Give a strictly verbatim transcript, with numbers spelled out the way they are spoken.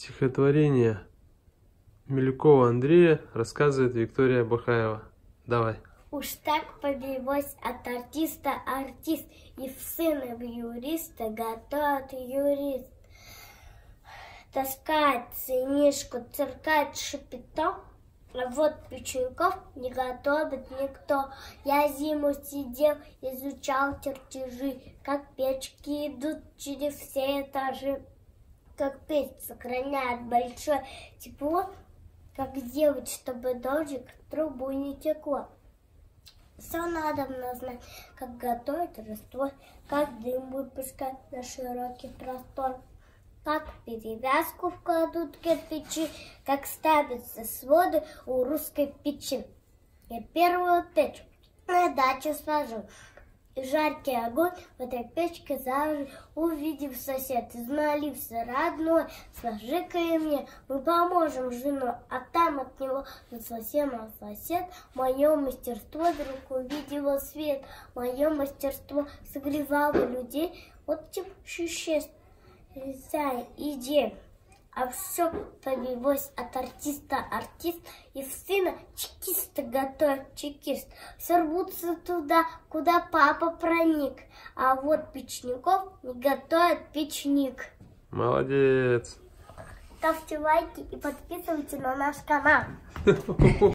Стихотворение Милюкова Андрея рассказывает Виктория Бахаева. Давай. Уж так повелось от артиста артист, и в сына в юриста готовит юрист. Таскает сынишку, циркает шапито, а вот печеньков не готовит никто. Я зиму сидел, изучал чертежи, как печки идут через все этажи, как печь сохраняет большое тепло, как сделать, чтобы дождик в трубу не текло. Все надо знать, как готовить раствор, как дым выпускать на широкий простор, как перевязку вкладут кирпичи, как ставятся своды у русской печи. Я первую печь на дачу сложу, и жаркий огонь в этой печке зажжу. Увидев сосед, измолився родной, сложи-ка и мне, мы поможем жену. А там от него на совсем а сосед. Мое мастерство вдруг увидела свет, мое мастерство согревало людей. Вот тип существ, иди. А все повелось от артиста артист, и в сына чекиста готовит чекист. Все рвутся туда, куда папа проник, а вот печников не готовит печник. Молодец! Ставьте лайки и подписывайтесь на наш канал.